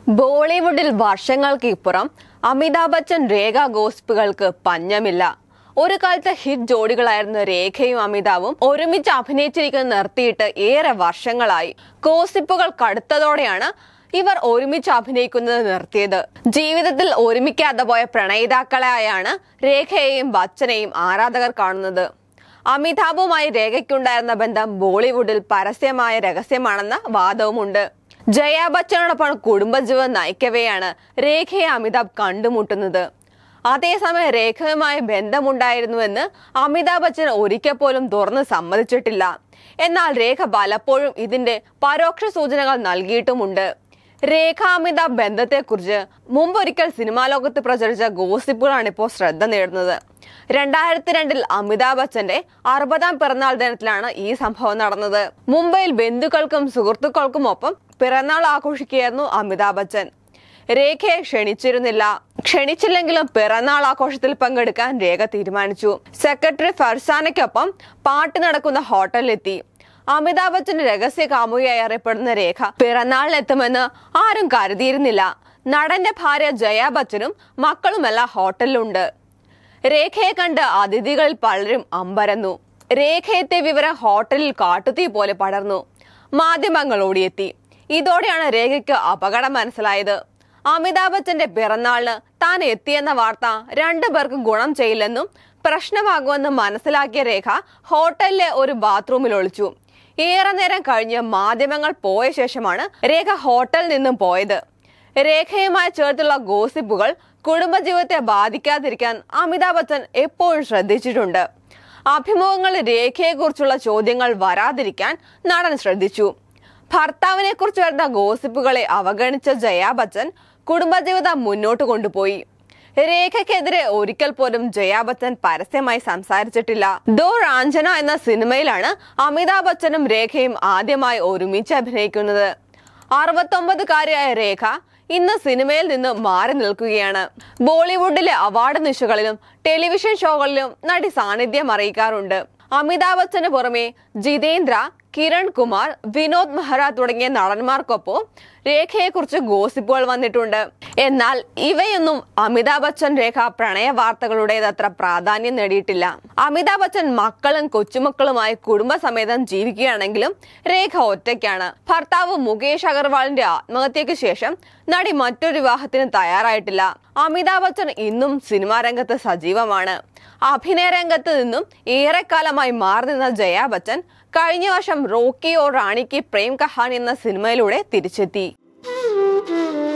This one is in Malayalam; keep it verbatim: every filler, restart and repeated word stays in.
ബോളിവുഡിൽ വർഷങ്ങൾക്ക് ഇപ്പുറം അമിതാഭ് ബച്ചൻ രേഖ ഗോസിപ്പുകൾക്ക് പഞ്ഞമില്ല. ഒരു കാലത്ത് ഹിറ്റ് ജോഡികളായിരുന്ന രേഖയും അമിതാഭും ഒരുമിച്ച് അഭിനയിച്ചിരിക്കുന്നത് നിർത്തിയിട്ട് ഏറെ വർഷങ്ങളായി. ഗോസിപ്പുകൾ കടുത്തതോടെയാണ് ഇവർ ഒരുമിച്ച് അഭിനയിക്കുന്നത് നിർത്തിയത്. ജീവിതത്തിൽ ഒരുമിക്കാതെ പോയ പ്രണയിതാക്കളായാണ് രേഖയെയും ബച്ചനെയും ആരാധകർ കാണുന്നത്. അമിതാഭുമായി രേഖയ്ക്കുണ്ടായിരുന്ന ബന്ധം ബോളിവുഡിൽ പരസ്യമായ രഹസ്യമാണെന്ന വാദവുമുണ്ട്. ജയ ബച്ചനോടൊപ്പം കുടുംബജീവിതം നയിക്കവെയാണ് രേഖയെ അമിതാഭ് കണ്ടുമുട്ടുന്നത്. അതേസമയം രേഖയുമായി ബന്ധമുണ്ടായിരുന്നുവെന്ന് അമിതാഭ് ബച്ചൻ ഒരിക്കൽ പോലും തുറന്ന് സമ്മതിച്ചിട്ടില്ല. എന്നാൽ രേഖ പലപ്പോഴും ഇതിന്റെ പരോക്ഷ സൂചനകൾ നൽകിയിട്ടുമുണ്ട്. രേഖ അമിതാഭ് ബന്ധത്തെക്കുറിച്ച് മുമ്പൊരിക്കൽ സിനിമാ ലോകത്ത് പ്രചരിച്ച ഗോസിപ്പുകളാണ് ഇപ്പോൾ ശ്രദ്ധ നേടുന്നത്. രണ്ടായിരത്തി രണ്ടിൽ അമിതാഭ് ബച്ചന്റെ അറുപതാം പിറന്നാൾ ദിനത്തിലാണ് ഈ സംഭവം നടന്നത്. മുംബൈയിൽ ബന്ധുക്കൾക്കും സുഹൃത്തുക്കൾക്കും ഒപ്പം പിറന്നാൾ ആഘോഷിക്കുകയായിരുന്നു അമിതാഭ് ബച്ചൻ. രേഖയെ ക്ഷണിച്ചിരുന്നില്ല. ക്ഷണിച്ചില്ലെങ്കിലും പിറന്നാൾ ആഘോഷത്തിൽ പങ്കെടുക്കാൻ രേഖ തീരുമാനിച്ചു. സെക്രട്ടറി ഫർസാനയ്ക്കൊപ്പം പാട്ട് നടക്കുന്ന ഹോട്ടലിലെത്തി. അമിതാഭ് ബച്ചന്റെ രഹസ്യ കാമുകിയായി അറിയപ്പെടുന്ന രേഖ പിറന്നാളിനെത്തുമെന്ന് ആരും കരുതിയിരുന്നില്ല. നടന്റെ ഭാര്യ ജയ ബച്ചനും മക്കളുമെല്ലാം ഹോട്ടലിലുണ്ട്. രേഖയെ കണ്ട് അതിഥികളിൽ പലരും അമ്പരന്നു. രേഖയെത്തിയ വിവരം ഹോട്ടലിൽ കാട്ടുതീ പോലെ പടർന്നു. മാധ്യമങ്ങൾ ഓടിയെത്തി. ഇതോടെയാണ് രേഖയ്ക്ക് അപകടം മനസ്സിലായത്. അമിതാഭ് ബച്ചന്റെ പിറന്നാളിന് താൻ എത്തിയെന്ന വാർത്ത രണ്ടു പേർക്കും ഗുണം ചെയ്യില്ലെന്നും പ്രശ്നമാകുമെന്നും മനസ്സിലാക്കിയ രേഖ ഹോട്ടലിലെ ഒരു ബാത്റൂമിൽ ഒളിച്ചു. ഏറെ നേരം കഴിഞ്ഞ് മാധ്യമങ്ങൾ പോയ ശേഷമാണ് രേഖ ഹോട്ടലിൽ നിന്നും പോയത്. രേഖയുമായി ചേർത്തുള്ള ഗോസിപ്പുകൾ കുടുംബജീവിതത്തെ ബാധിക്കാതിരിക്കാൻ അമിതാഭ് ബച്ചൻ എപ്പോഴും ശ്രദ്ധിച്ചിട്ടുണ്ട്. അഭിമുഖങ്ങളിൽ രേഖയെക്കുറിച്ചുള്ള ചോദ്യങ്ങൾ വരാതിരിക്കാൻ നടൻ ശ്രദ്ധിച്ചു. ഭർത്താവിനെ കുറിച്ച് വരുന്ന ഗോസിപ്പുകളെ അവഗണിച്ച ജയ ബച്ചൻ കുടുംബജീവിതം മുന്നോട്ട് കൊണ്ടുപോയി. രേഖയ്ക്കെതിരെ ഒരിക്കൽ പോലും ജയ ബച്ചൻ പരസ്യമായി സംസാരിച്ചിട്ടില്ല. ദോ റാഞ്ചന എന്ന സിനിമയിലാണ് അമിതാഭ് ബച്ചനും രേഖയും ആദ്യമായി ഒരുമിച്ച് അഭിനയിക്കുന്നത്. അറുപത്തൊമ്പതുകാരിയായ രേഖ ഇന്ന് സിനിമയിൽ നിന്ന് മാറി നിൽക്കുകയാണ്. ബോളിവുഡിലെ അവാർഡ് നിശകളിലും ടെലിവിഷൻ ഷോകളിലും നടി സാന്നിധ്യം അറിയിക്കാറുണ്ട്. അമിതാഭ് ബച്ചന് പുറമെ ജിതേന്ദ്ര, കിരൺ കുമാർ, വിനോദ് മെഹ്റ തുടങ്ങിയ നടന്മാർക്കൊപ്പം രേഖയെക്കുറിച്ച് ഗോസിപ്പുകൾ വന്നിട്ടുണ്ട്. എന്നാൽ ഇവയൊന്നും അമിതാഭ് ബച്ചൻ രേഖ പ്രണയ വാർത്തകളുടേതത്ര പ്രാധാന്യം നേടിയിട്ടില്ല. അമിതാഭ് ബച്ചൻ മക്കളും കൊച്ചുമക്കളുമായി കുടുംബസമേതം ജീവിക്കുകയാണെങ്കിലും രേഖ ഒറ്റയ്ക്കാണ്. ഭർത്താവ് മുകേഷ് അഗർവാളിന്റെ ആത്മഹത്യക്ക് ശേഷം നടി മറ്റൊരു വിവാഹത്തിന് തയ്യാറായിട്ടില്ല. അമിതാഭ് ബച്ചൻ ഇന്നും സിനിമാ രംഗത്ത് സജീവമാണ്. അഭിനയ രംഗത്ത് നിന്നും ഏറെക്കാലമായി മാറി നിന്ന ജയ ബച്ചൻ കഴിഞ്ഞ വർഷം റോക്കി ഓർ റാണി കി പ്രേം കഹാനി എന്ന സിനിമയിലൂടെ തിരിച്ചെത്തി.